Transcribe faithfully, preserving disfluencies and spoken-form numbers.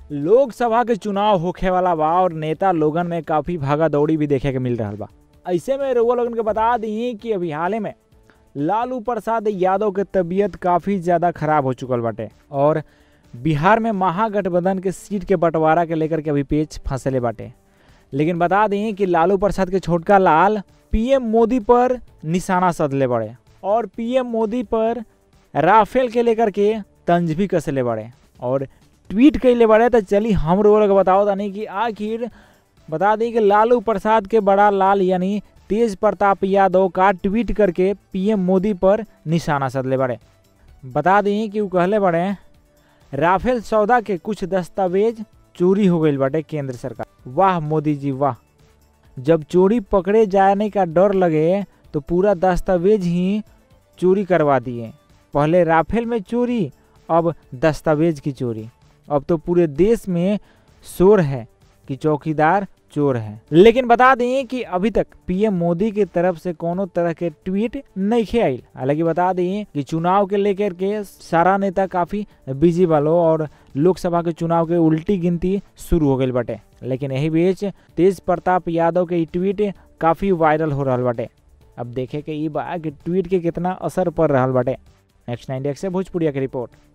लोकसभा के चुनाव होखे वाला बा और नेता लोगन में काफी भागा दौड़ी भी देखे के मिल रहा बा। ऐसे में रउआ लोगन के बता दी कि अभी हाल में लालू प्रसाद यादव के तबीयत काफी ज्यादा खराब हो चुकल बाटे और बिहार में महागठबंधन के सीट के बंटवारा के लेकर के अभी पेच फंसले बाटे। लेकिन बता दें कि लालू प्रसाद के छोटका लाल पीएम मोदी पर निशाना साधले बड़े और पीएम मोदी पर राफेल के लेकर के तंज भी कसले बड़े और ट्वीट कैले बड़े। तो चलिए हम लोग बताओ तानी कि आखिर बता दें कि लालू प्रसाद के बड़ा लाल यानी तेज प्रताप यादव का ट्वीट करके पीएम मोदी पर निशाना साधले बड़े। बता दें कि वो कहले बड़े राफेल सौदा के कुछ दस्तावेज चोरी हो गई बाटे केंद्र सरकार। वाह मोदी जी वाह, जब चोरी पकड़े जाने का डर लगे तो पूरा दस्तावेज ही चोरी करवा दिए। पहले राफेल में चोरी, अब दस्तावेज की चोरी। अब तो पूरे देश में शोर है कि चौकीदार चोर है। लेकिन बता दें कि अभी तक पीएम मोदी की तरफ से कोनो तरह के ट्वीट नहीं आयल। हालांकि बता दें कि चुनाव के लेकर के सारा नेता काफी बिजी वालो और लोकसभा के चुनाव के उल्टी गिनती शुरू हो गई बाटे। लेकिन यही बीच तेज प्रताप यादव के ट्वीट काफी वायरल हो रहा बाटे। अब देखे के ई बा कि ट्वीट के कितना असर पड़ रहा बाटे। नेक्स्ट नाइन डेस्क से भोजपुरिया की रिपोर्ट।